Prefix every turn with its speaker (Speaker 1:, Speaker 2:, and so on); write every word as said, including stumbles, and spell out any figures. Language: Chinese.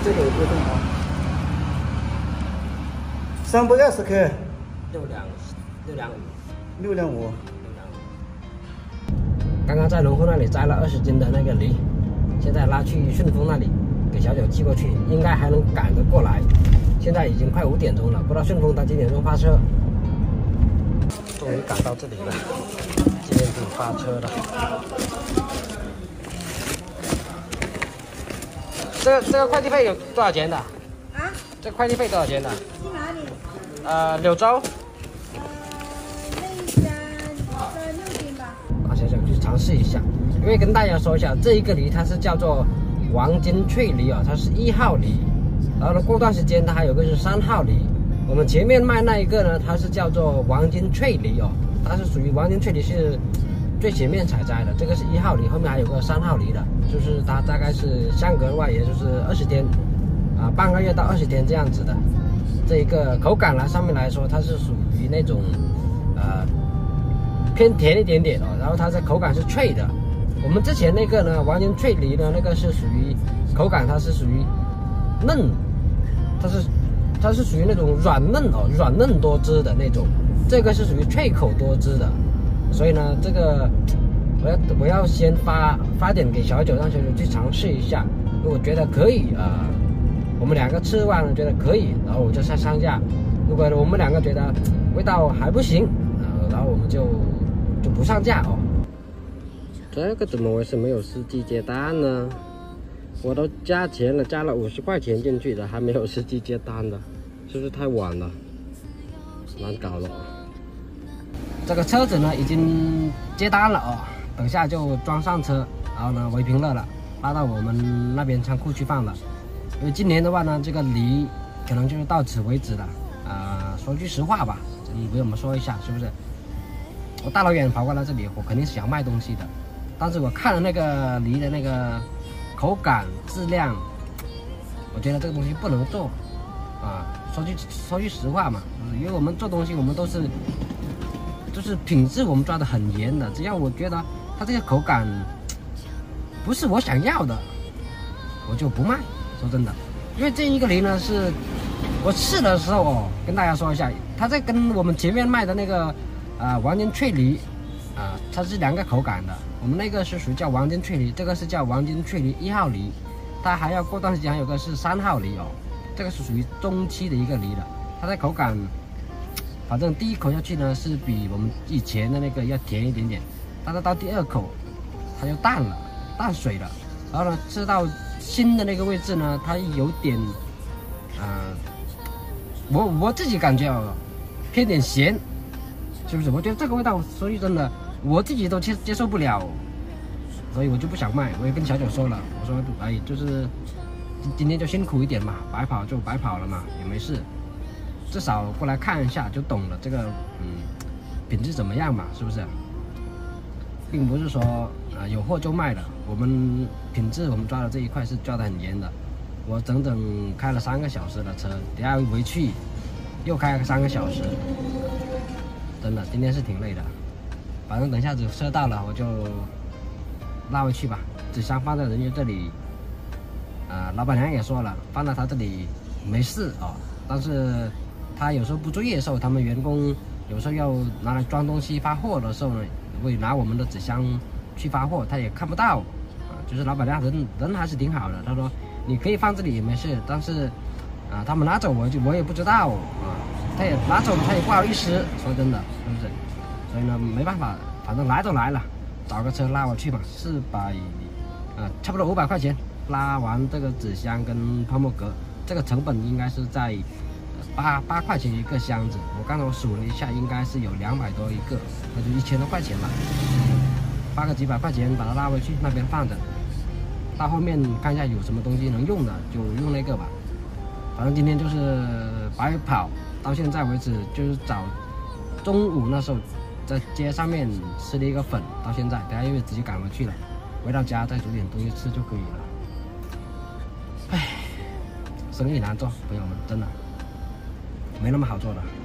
Speaker 1: 这个不动啊。三百二十克，
Speaker 2: 六两六两五，
Speaker 1: 六两五。
Speaker 2: 六两五。刚刚在农户那里摘了二十斤的那个梨，现在拉去顺丰那里给小九寄过去，应该还能赶得过来。现在已经快五点钟了，不知道顺丰他几点钟发车。终于赶到这里了，几点钟发车了？这个这个快递费有多少钱的？啊？这快递费多少钱的？
Speaker 3: 去哪里？
Speaker 2: 呃，柳州。
Speaker 3: 那一家在六斤吧。
Speaker 2: 啊，小小去尝试一下，因为跟大家说一下，这一个梨它是叫做黄金脆梨哦，它是一号梨。然后呢，过段时间它还有个是三号梨。我们前面卖那一个呢，它是叫做黄金脆梨哦，它是属于黄金脆梨是最前面采摘的，这个是一号梨，后面还有个三号梨的，就是它大概是相隔的话，也就是二十天，啊，半个月到二十天这样子的。这一个口感来上面来说，它是属于那种呃偏甜一点点哦，然后它的口感是脆的。我们之前那个呢，黄金脆梨呢，那个是属于口感，它是属于嫩，它是。它是属于那种软嫩哦，软嫩多汁的那种，这个是属于脆口多汁的，所以呢，这个我要我要先发发点给小九，让小九去尝试一下，如果觉得可以啊、呃，我们两个吃完了觉得可以，然后我就再上架；如果我们两个觉得味道还不行，呃，然后我们就就不上架哦。这个怎么回事？没有司机接单呢？我都加钱了，加了五十块钱进去的，还没有司机接单的，是不是太晚了？难搞了。这个车子呢已经接单了哦，等下就装上车，然后呢围平乐了，拉到我们那边仓库去放了。因为今年的话呢，这个梨可能就是到此为止了。啊、呃，说句实话吧，这里给我们说一下，是不是？我大老远跑过来这里，我肯定是想卖东西的，但是我看了那个梨的那个。口感、质量，我觉得这个东西不能做啊。说句说句实话嘛，因为我们做东西，我们都是就是品质我们抓得很严的。只要我觉得它这个口感不是我想要的，我就不卖。说真的，因为这一个梨呢，是我试的时候哦，跟大家说一下，它在跟我们前面卖的那个啊黄金脆梨啊，它是两个口感的。我们那个是属于叫黄金脆梨，这个是叫黄金脆梨一号梨，它还要过段时间还有个是三号梨哦，这个是属于中期的一个梨了。它的口感，反正第一口下去呢是比我们以前的那个要甜一点点，但是到第二口它就淡了，淡水了。然后呢，吃到心的那个位置呢，它有点，啊、呃，我我自己感觉哦，偏点咸，是不是？我觉得这个味道，说句真的。我自己都接接受不了，所以我就不想卖。我也跟小九说了，我说哎，就是今天就辛苦一点嘛，白跑就白跑了嘛，也没事，至少过来看一下就懂了这个嗯品质怎么样嘛，是不是？并不是说啊、呃、有货就卖了，我们品质我们抓的这一块是抓得很严的。我整整开了三个小时的车，等下回去又开了三个小时，真的今天是挺累的。反正等下子车到了，我就拉回去吧。纸箱放在人家这里，啊、呃，老板娘也说了，放在他这里没事哦。但是他有时候不注意的时候，他们员工有时候要拿来装东西发货的时候呢，会拿我们的纸箱去发货，他也看不到啊。就是老板娘人人还是挺好的，他说你可以放这里也没事，但是啊，他们拿走我就我也不知道啊，他也拿走他也不好意思，说真的，是不是？所以呢，没办法，反正来都来了，找个车拉我去嘛，四百，呃，差不多五百块钱，拉完这个纸箱跟泡沫格，这个成本应该是在八八块钱一个箱子。我刚才我数了一下，应该是有两百多一个，那就一千多块钱吧，花个几百块钱把它拉回去那边放着，到后面看一下有什么东西能用的就用那个吧。反正今天就是白跑，到现在为止就是早中午那时候。在街上面吃了一个粉，到现在，等下又直接赶回去了。回到家再煮点东西吃就可以了。唉，生意难做，朋友们，真的没那么好做的。